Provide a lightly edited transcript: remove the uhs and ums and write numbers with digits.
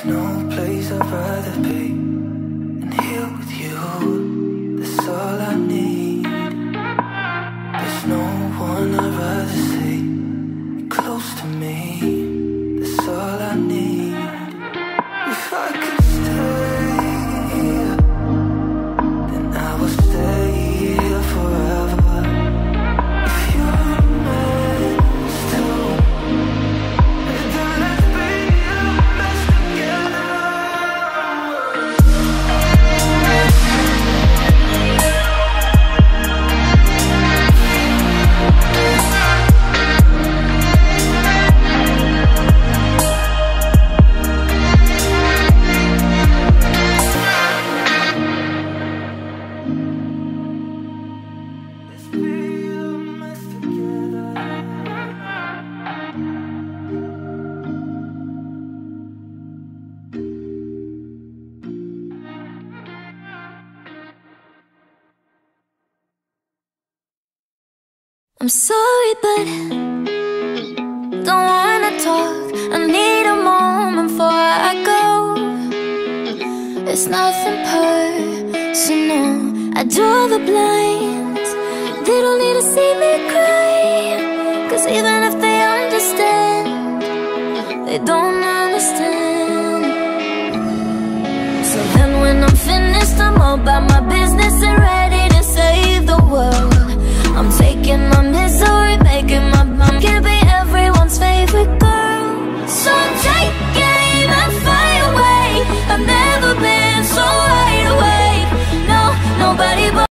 no place I'd rather be than here with you. That's all I need. There's no one I'd rather see close to me. That's all I need. If I could stay, then I will stay here forever. If you're meant to, then let's be the best together. Let's be the best together. I'm sorry, but don't wanna talk. I need a moment before I go. It's nothing personal. I draw the blinds. They don't need to see me cry, 'cause even if they understand, they don't understand. So then when I'm finished, I'm all about my business and ready to save the world.